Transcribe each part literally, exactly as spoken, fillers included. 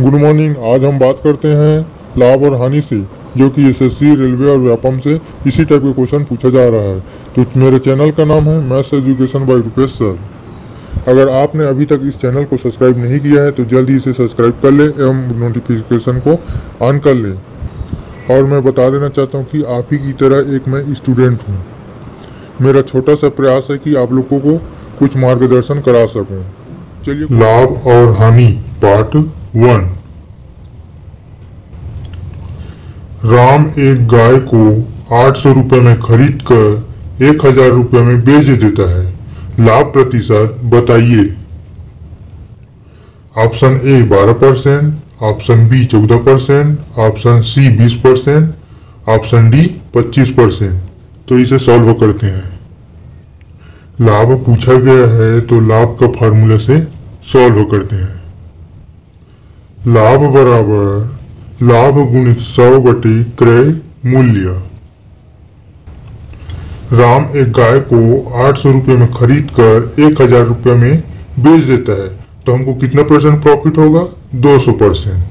Good morning. आज हम बात करते हैं लाभ और हानि से, जो कि एसएससी, रेलवे और व्यापम से इसी टाइप के क्वेश्चन पूछा जा रहा है। तो मेरे चैनल का नाम है maths education by Rupesh sir. अगर आपने अभी तक इस चैनल को सब्सक्राइब नहीं किया है तो जल्द ही इसे सब्सक्राइब कर ले एवं नोटिफिकेशन को ऑन कर ले। और मैं बता देना चाहता हूँ कि आप ही की तरह एक मैं स्टूडेंट हूँ। मेरा छोटा सा प्रयास है कि आप लोगों को कुछ मार्गदर्शन करा सकूँ। चलिए, लाभ और हानि पार्ट वन। राम एक गाय को आठ सौ रुपये में खरीद कर एक हजार रुपये में बेच देता है। लाभ प्रतिशत बताइए। ऑप्शन ए बारह परसेंट, ऑप्शन बी चौदह परसेंट, ऑप्शन सी बीस परसेंट, ऑप्शन डी पच्चीस परसेंट। तो इसे सॉल्व करते हैं। लाभ पूछा गया है तो लाभ का फार्मूला से सॉल्व करते हैं। लाभ बराबर लाभ गुणित सौ बटे क्रय मूल्य। राम एक गाय को आठ सौ रुपये में खरीद कर एक हजार रुपये में बेच देता है, तो हमको कितना परसेंट प्रॉफिट होगा? दो सौ परसेंट।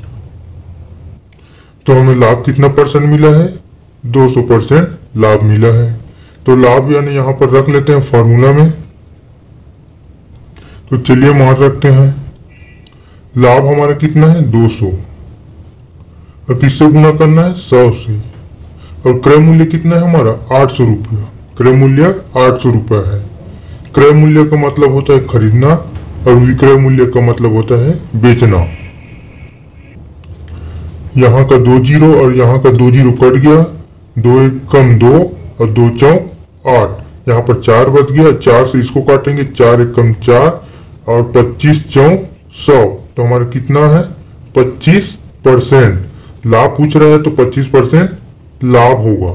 तो हमें लाभ कितना परसेंट मिला है? दो सौ परसेंट लाभ मिला है। तो लाभ यानी यहां पर रख लेते हैं फॉर्मूला में। तो चलिए मान रखते हैं। लाभ हमारा कितना है? दो सौ। और किससे गुना करना है? सौ से। और क्रय मूल्य कितना है हमारा? आठ सौ रुपया। क्रय मूल्य आठ सौ रुपया है। क्रय मूल्य का मतलब होता है खरीदना और विक्रय मूल्य का मतलब होता है बेचना। यहाँ का दो जीरो और यहाँ का दो जीरो कट गया। दो एक कम दो और दो चौक आठ। यहाँ पर चार बच गया। चार से इसको काटेंगे। चार एक कम चार और पच्चीस चौक सौ। तो हमारा कितना है? पच्चीस परसेंट। लाभ पूछ रहा है तो पच्चीस परसेंट लाभ होगा।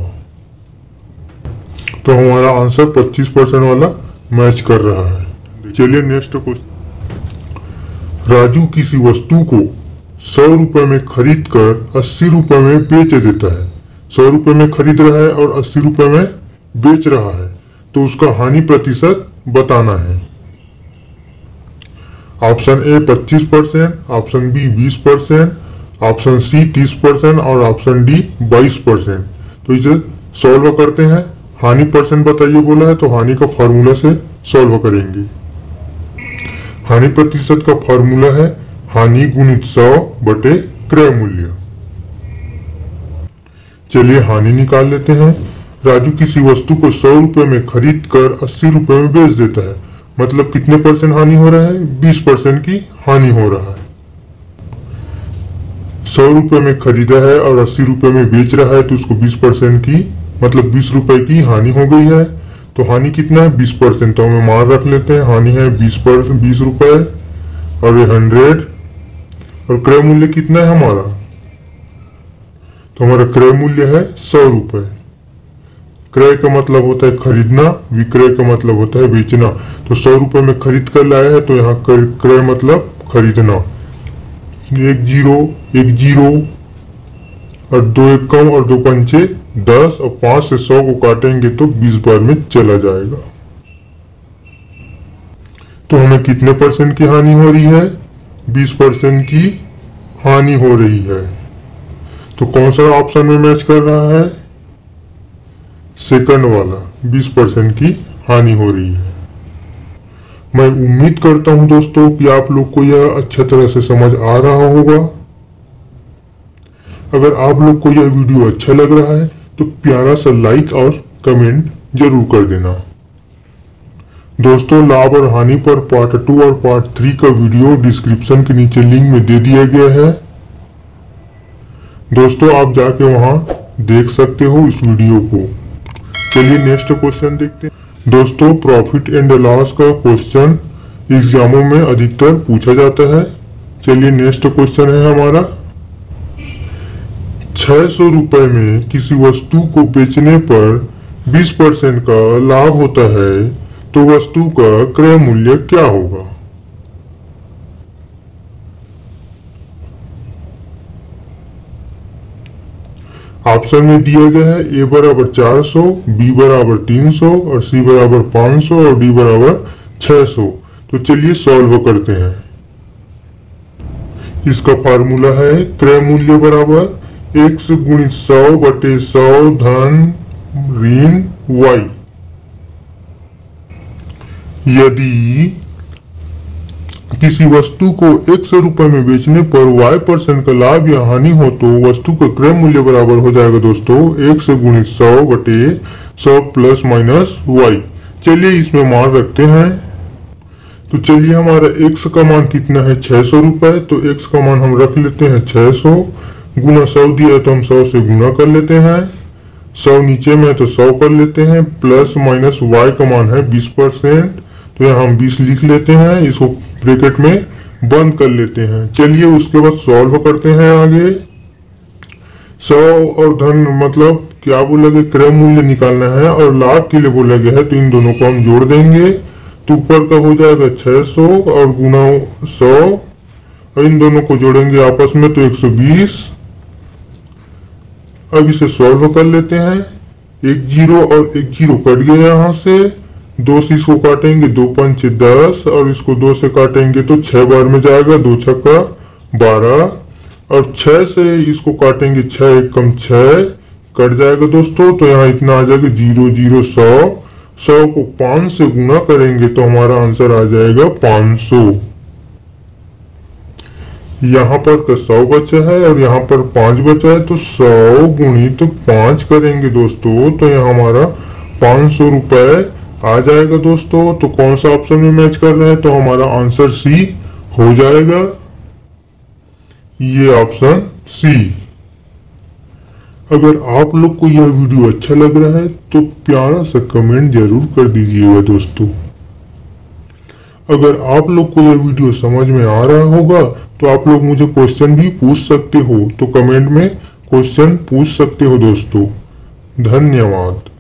तो हमारा आंसर पच्चीस परसेंट वाला मैच कर रहा है। चलिए नेक्स्ट क्वेश्चन। राजू किसी वस्तु को सौ रुपए में खरीद कर अस्सी रुपए में बेच देता है। सौ रुपए में खरीद रहा है और अस्सी रुपए में बेच रहा है, तो उसका हानि प्रतिशत बताना है। ऑप्शन ए पच्चीस परसेंट, ऑप्शन बी बीस परसेंट, ऑप्शन सी तीस परसेंट और ऑप्शन डी बाईस परसेंट। तो इसे सॉल्व करते हैं। हानि परसेंट बताइए बोला है, तो हानि का फॉर्मूला से सॉल्व करेंगे। हानि प्रतिशत का फॉर्मूला है हानि गुणित सौ बटे क्रय मूल्य। चलिए हानि निकाल लेते हैं। राजू किसी वस्तु को सौ रुपए में खरीद कर अस्सी रुपए में बेच देता है, मतलब कितने परसेंट हानि हो रहा है? बीस परसेंट की हानि हो रहा है। सौ रुपए में खरीदा है और अस्सी रुपए में बेच रहा है, तो उसको बीस परसेंट की मतलब बीस रुपए की हानि हो गई है। तो हानि कितना है? बीस परसेंट। तो हमें मान रख लेते हैं हानि है बीस परसेंट बीस रुपए और ये हंड्रेड। और क्रय मूल्य कितना है हमारा? तो हमारा क्रय मूल्य है सौ रुपए। क्रय का मतलब होता है खरीदना, विक्रय का मतलब होता है बेचना। तो सौ रुपए में खरीद कर लाया है, तो यहाँ क्रय मतलब खरीदना। एक जीरो एक जीरो और दो एक कम और दो पंचे दस और पांच से सौ को काटेंगे तो बीस बार में चला जाएगा। तो हमें कितने परसेंट की हानि हो रही है? बीस परसेंट की हानि हो रही है। तो कौन सा ऑप्शन में मैच कर रहा है? सेकंड वाला, बीस परसेंट की हानि हो रही है। मैं उम्मीद करता हूं दोस्तों कि आप लोग को यह अच्छी तरह से समझ आ रहा होगा। अगर आप लोग को यह वीडियो अच्छा लग रहा है तो प्यारा सा लाइक और कमेंट जरूर कर देना। दोस्तों, लाभ और हानि पर पार्ट टू और पार्ट थ्री का वीडियो डिस्क्रिप्शन के नीचे लिंक में दे दिया गया है। दोस्तों, आप जाके वहां देख सकते हो इस वीडियो को। चलिए नेक्स्ट क्वेश्चन देखते हैं। दोस्तों, प्रॉफिट एंड लॉस का क्वेश्चन एग्जामों में अधिकतर पूछा जाता है। चलिए नेक्स्ट क्वेश्चन है हमारा। छह सौ रुपए में किसी वस्तु को बेचने पर बीस परसेंट का लाभ होता है, तो वस्तु का क्रय मूल्य क्या होगा? ऑप्शन में दिया गया है ए बराबर चार सौ, बी बराबर तीन सौ और सी बराबर पाँच सौ और डी बराबर छह सौ। तो चलिए सॉल्व करते हैं। इसका फार्मूला है क्रय मूल्य बराबर एक्स गुणित सौ बटे सौ धन ऋण वाई। यदि किसी वस्तु को एक्स रुपए में बेचने पर वाई परसेंट का लाभ या हानि हो तो वस्तु का क्रय मूल्य बराबर हो जाएगा दोस्तों एक्स गुणित सौ बटे सौ प्लस माइनस वाई। चलिए इसमें मान रखते हैं। तो चलिए हमारा एक्स का मान कितना है छह सौ रुपए, तो एक्स का मान हम रख लेते हैं छह सौ, गुना सौ दिया तो हम सौ से गुना कर लेते हैं, सौ नीचे में तो सौ कर लेते हैं, प्लस माइनस वाई का मान है बीस परसेंट, तो यहाँ हम बीस लिख लेते हैं, इसको ब्रैकेट में बंद कर लेते हैं। चलिए उसके बाद सॉल्व करते हैं आगे। सौ और धन मतलब क्या बोला गया क्रय मूल्य निकालना है और लाभ के लिए बोला गया है, तो इन दोनों को हम जोड़ देंगे। तो ऊपर का हो जाएगा छह सौ और गुना सौ और इन दोनों को जोड़ेंगे आपस में तो एक सौ बीस। अब इसे सॉल्व कर लेते हैं। एक जीरो और एक जीरो कट गया यहाँ से, दो से इसको काटेंगे दो पंच दस और इसको दो से काटेंगे तो छह बार में जाएगा, दो छक्का बारह और छह से इसको काटेंगे छह एक कम छह कट जाएगा दोस्तों। तो यहाँ इतना आ जाएगा जीरो जीरो सौ, सौ को पांच से गुना करेंगे तो हमारा आंसर आ जाएगा पांच सौ। यहाँ पर का सौ बचा है और यहाँ पर पांच बचा है, तो सौ गुणित तो पांच करेंगे दोस्तों तो यहाँ हमारा पांच सौ रुपए आ जाएगा दोस्तों। तो कौन सा ऑप्शन में मैच कर रहा है, तो हमारा आंसर सी हो जाएगा, ये ऑप्शन सी। अगर आप लोग को यह वीडियो अच्छा लग रहा है तो प्यारा सा कमेंट जरूर कर दीजिएगा दोस्तों। अगर आप लोग को यह वीडियो समझ में आ रहा होगा तो आप लोग मुझे क्वेश्चन भी पूछ सकते हो, तो कमेंट में क्वेश्चन पूछ सकते हो दोस्तों। धन्यवाद।